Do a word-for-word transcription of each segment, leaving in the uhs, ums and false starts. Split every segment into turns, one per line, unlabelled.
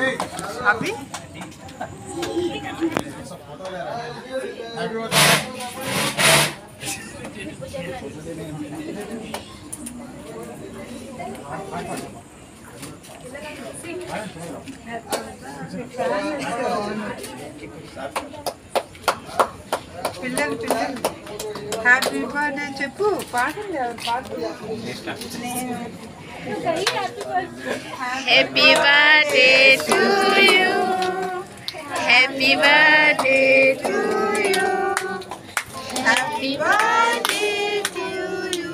अभी పిల్లలు పిల్లలు హ్యాపీ బర్త్డే చెప్పు పాటలు
Happy birthday to you. Happy birthday to you. Happy birthday to you.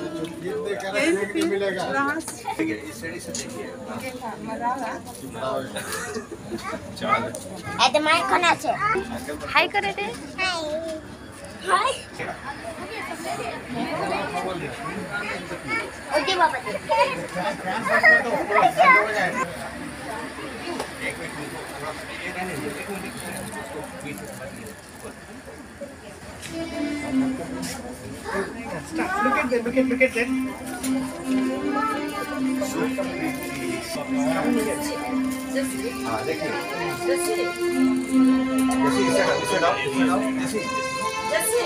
Hi करे थे. Hi. ओके बाबा
look at that look at look at that
हाँ देखिए जैसे इसे इसे डाल इसे डाल जैसे जैसे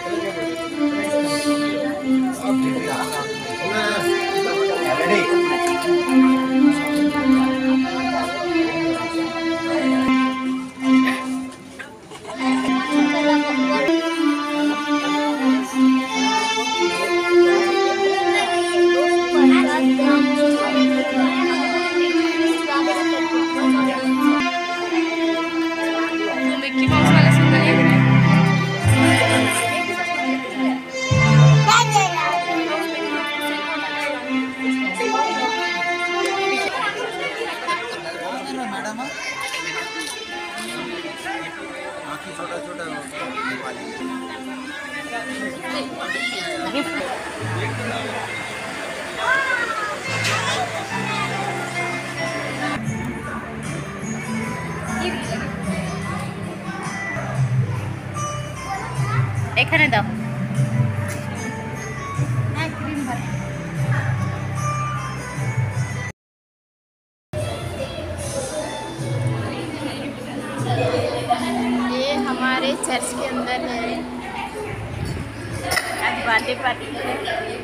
रेडी
मिक्की माउस वाला सुंदर लग रहा है.
छोटा छोटा
এখানে দাও. ये हमारे चर्च के अंदर है. आज बर्थडे पार्टी है.